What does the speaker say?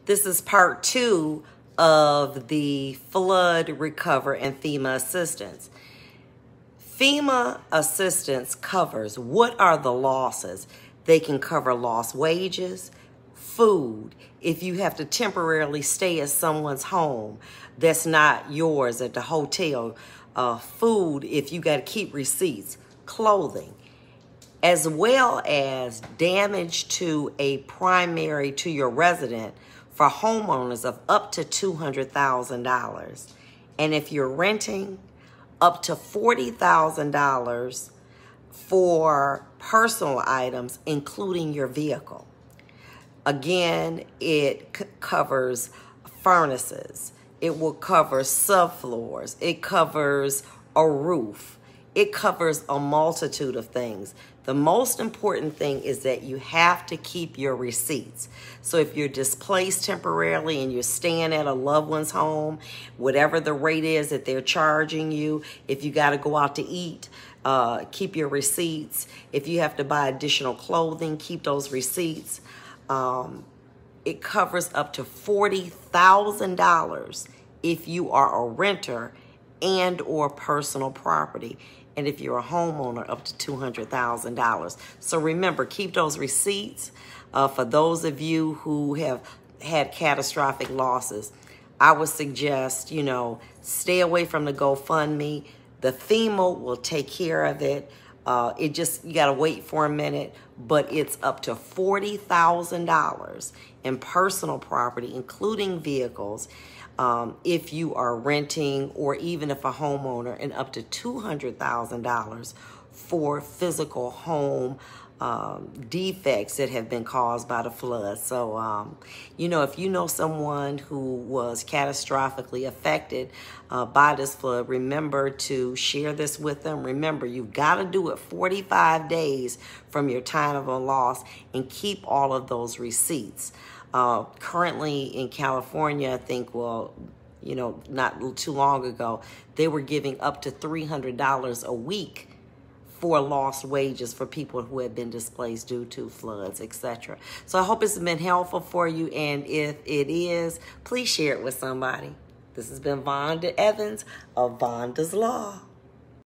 This is part 2 of the flood recovery and FEMA assistance. FEMA assistance covers what are the losses. They can cover lost wages, food, if you have to temporarily stay at someone's home that's not yours at the hotel, food if you got to keep receipts, clothing, as well as damage to your resident for homeowners of up to $200,000. And if you're renting, up to $40,000 for personal items, including your vehicle. Again, it covers furnaces. It will cover subfloors. It covers a roof. It covers a multitude of things. The most important thing is that you have to keep your receipts. So if you're displaced temporarily and you're staying at a loved one's home, whatever the rate is that they're charging you, if you got to go out to eat, keep your receipts. If you have to buy additional clothing, keep those receipts. It covers up to $40,000 if you are a renter and or personal property. And if you're a homeowner, up to $200,000. So remember, keep those receipts. For those of you who have had catastrophic losses, I would suggest, stay away from the GoFundMe. The FEMA will take care of it. You got to wait for a minute, but it's up to $40,000 in personal property, including vehicles, if you are renting, or even if a homeowner, and up to $200,000 for physical home defects that have been caused by the flood. So, if you know someone who was catastrophically affected by this flood, remember to share this with them. Remember, you've got to do it 45 days from your time of a loss and keep all of those receipts. Currently in California, I think, not too long ago, they were giving up to $300 a week for lost wages for people who have been displaced due to floods, etc. So I hope it's been helpful for you, and if it is, please share it with somebody. This has been Vonda Evans of Vonda's Law.